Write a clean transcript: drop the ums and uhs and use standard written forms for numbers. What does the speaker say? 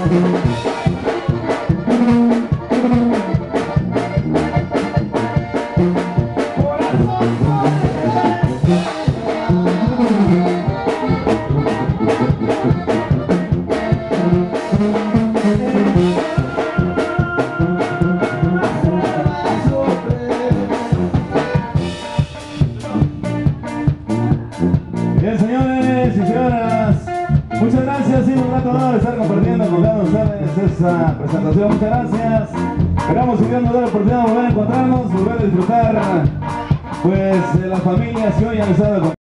Bien, señores y señoras, muchas gracias, sí, un rato de estar compartiendo con cada uno de ustedes esta presentación. Muchas gracias. Esperamos que Dios nos dé la oportunidad de volver a encontrarnos, volver a disfrutar pues de las familias que hoy han estado